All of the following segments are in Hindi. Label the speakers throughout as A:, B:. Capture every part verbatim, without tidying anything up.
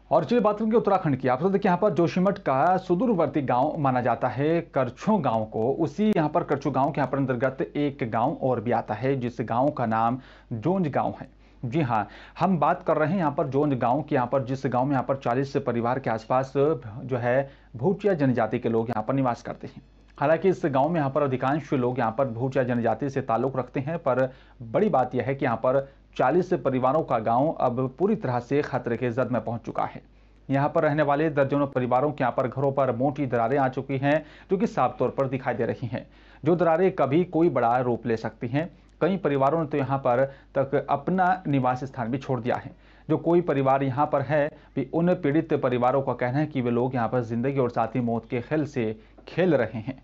A: और चलिए बात करेंगे उत्तराखंड की। आप देखिए यहाँ पर जोशीमठ का सुदूरवर्ती गांव माना जाता है करछू गांव को। उसी यहाँ पर करछू गांव के यहाँ पर अंतर्गत एक गांव और भी आता है जिस गांव का नाम जोंज गांव है। जी हाँ, हम बात कर रहे हैं यहाँ पर जोंज गांव की। यहाँ पर जिस गांव में यहाँ पर चालीस परिवार के आसपास जो है भूटिया जनजाति के लोग यहाँ पर निवास करते हैं। हालांकि इस गांव में यहाँ पर अधिकांश लोग यहाँ पर भूटिया जनजाति से ताल्लुक रखते हैं, पर बड़ी बात यह है कि यहाँ पर चालीस परिवारों का गांव अब पूरी तरह से खतरे के जद में पहुंच चुका है। यहाँ पर रहने वाले दर्जनों परिवारों के यहाँ पर घरों पर मोटी दरारें आ चुकी हैं, जो कि साफ तौर पर दिखाई दे रही हैं, जो दरारें कभी कोई बड़ा रूप ले सकती हैं। कई परिवारों ने तो यहाँ पर तक अपना निवास स्थान भी छोड़ दिया है। जो कोई परिवार यहाँ पर है भी उन पीड़ित परिवारों का कहना है कि वे लोग यहाँ पर जिंदगी और साथ ही मौत के खेल से खेल रहे हैं।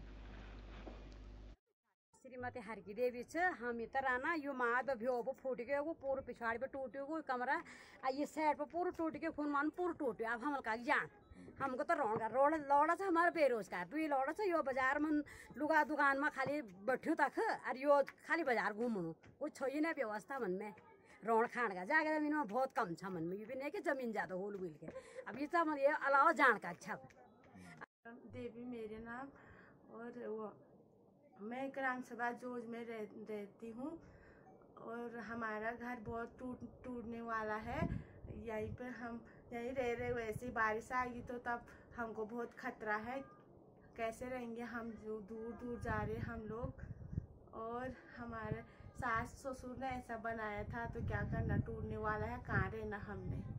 B: श्रीमती हरकी देवी छ हम इतर आना यो माद भ्यो फूट गयो वो पूरा पिछाड़ी पे टूट गयो कमरा आ ये साइड पे पूरा टूट गयो खून मान पूरा टूट गयो। अब हम का जान हमको तो रोड रोड लौड़ा छ हमारा बेरोजगार दुई लौड़ा छ यो बाजार में लुगा दुकान में खाली बैठ्यो तक और यो खाली बाजार घूमनु कुछ छोई ना व्यवस्था मन में रोड खान का जाकर जमीन में बहुत कम छ मन में ये भी नहीं कि जमीन ज्यादा होल गुल के अब ये सब ये अलावा जान का अच्छा
C: देवी मेरे नाम और वो मैं ग्राम सभा जोज में रह, रहती हूँ और हमारा घर बहुत टूट टूटने वाला है। यहीं पर हम यहीं रह रहे वैसे बारिश आएगी तो तब हमको बहुत खतरा है। कैसे रहेंगे हम जो दूर दूर जा रहे हम लोग और हमारे सास ससुर ने ऐसा बनाया था तो क्या करना टूटने वाला है कहाँ रहना हमने।